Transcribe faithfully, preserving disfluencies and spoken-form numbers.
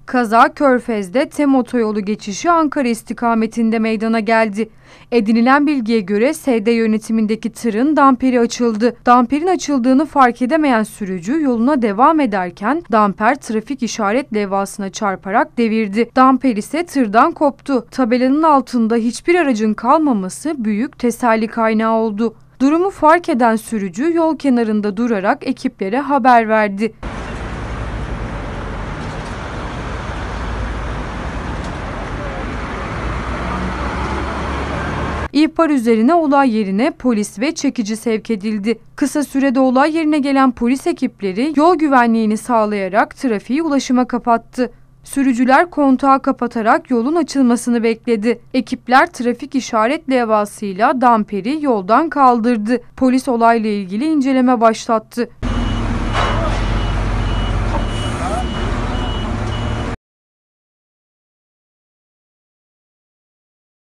Kaza Körfez'de TEM otoyolu geçişi Ankara istikametinde meydana geldi. Edinilen bilgiye göre S D yönetimindeki tırın damperi açıldı. Damperin açıldığını fark edemeyen sürücü yoluna devam ederken damper trafik işaret levhasına çarparak devirdi. Damper ise tırdan koptu. Tabelanın altında hiçbir aracın kalmaması büyük teselli kaynağı oldu. Durumu fark eden sürücü yol kenarında durarak ekiplere haber verdi. İhbar üzerine olay yerine polis ve çekici sevk edildi. Kısa sürede olay yerine gelen polis ekipleri yol güvenliğini sağlayarak trafiği ulaşıma kapattı. Sürücüler kontağı kapatarak yolun açılmasını bekledi. Ekipler trafik işaret levhasıyla damperi yoldan kaldırdı. Polis olayla ilgili inceleme başlattı.